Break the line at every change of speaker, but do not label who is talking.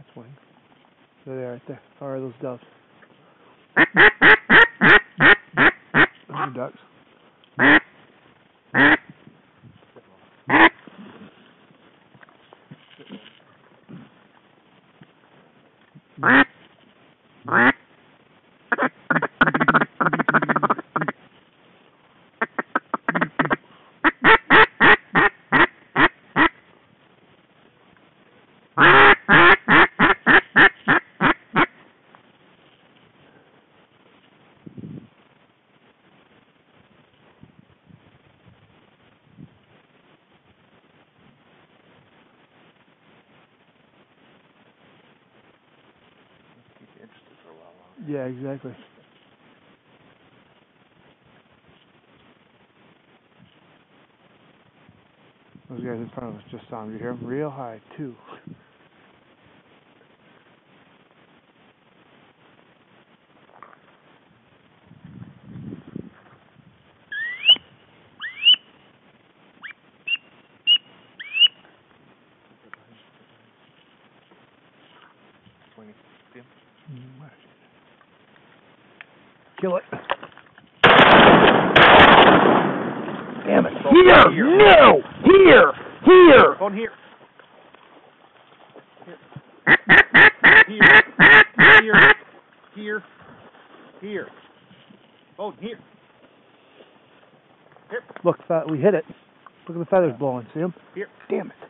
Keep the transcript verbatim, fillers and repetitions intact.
Swing. There they are, right there. How are those doves? Those are ducks. Yeah, exactly. Those guys in front of us just saw him. You hear him real high, too. Kill it. Damn it. Here! Here. No! Here! Here!
Go here. Here. Here. Here. Here. Oh, here. Here.
Look, we hit it. Look at the feathers blowing. See them?
Here.
Damn it.